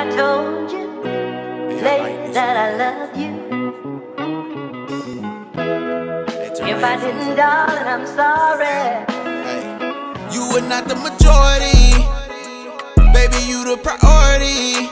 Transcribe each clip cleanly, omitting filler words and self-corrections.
I told you, lady, that I love you? If I didn't, darling, I'm sorry. You were not the majority, baby, you the priority.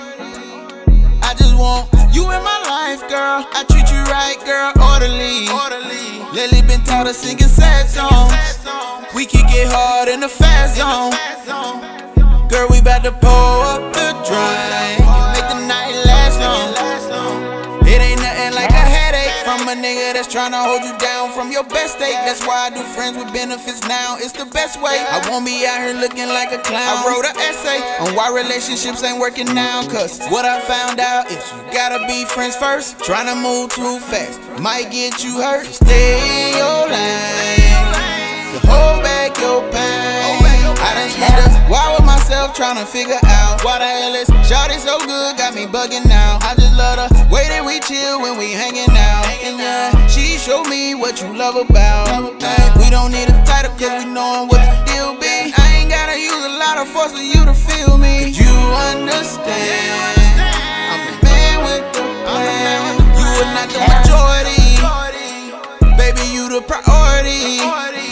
I just want you in my life, girl. I treat you right, girl, orderly. Lately been tired of singing sad songs. We kick it hard in the fast zone. Girl, we bout to pour up the drink and make the night last long. It ain't nothing like a headache from a nigga that's tryna hold you down from your best state. That's why I do friends with benefits now. It's the best way. I won't be out here looking like a clown. I wrote an essay on why relationships ain't working now. Cause what I found out is you gotta be friends first. Tryna move too fast might get you hurt. So stay in your lane to hold back your pain. I done spent a while with myself tryna figure out why the hell is shawty so good, got me bugging now. I just love the way that we chill when we hanging out. And yeah, she showed me what you love about. We don't need a title cause we knowin' what the deal be. I ain't gotta use a lot of force for you to feel me. You understand, I'm the man with the plan. You are not the majority, baby, you the priority.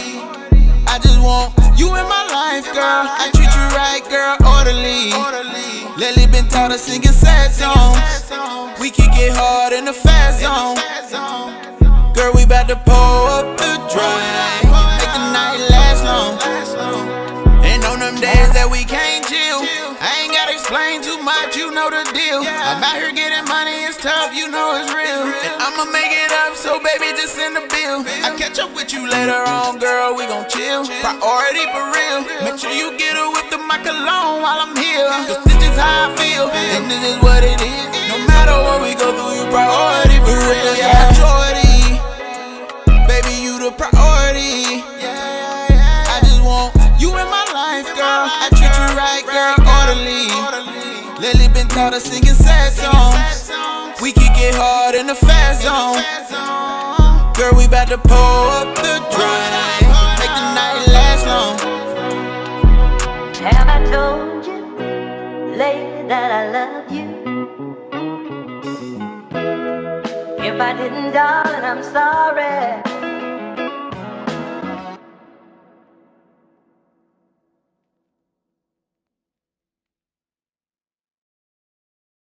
I just want you in my life, girl. I treat you right, girl, orderly. Lately been tired of singing sad songs. We kick it hard in the fast zone. Girl, we bout to pour up the drink, make the night last long. And on them days that we can't chill, I ain't gotta explain too much, you know the deal. I'm out here getting money, it's tough, you know it's real. And I'ma make it up, so baby, just send the bill. I'll catch up with you later on, girl, we gon' chill. Priority for real. Make sure you get her with the mic alone while I'm here. Cause this is how I feel, and this is what it is. No matter what we go through, you priority for real. Yeah, majority, baby, you the priority. I just want you in my life, girl. I treat you right, girl, orderly. Lately been tired of singing sad songs. We kick it hard in the fast zone. Girl, we bout to pour up the drink, make the night last long. Have I told you, lady, that I love you? If I didn't, darling, I'm sorry.